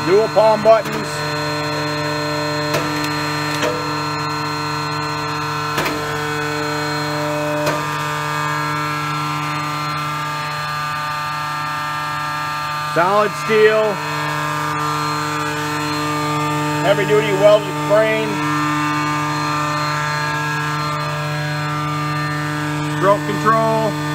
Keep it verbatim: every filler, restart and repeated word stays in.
dual palm buttons. Solid steel, heavy duty welded frame, stroke control.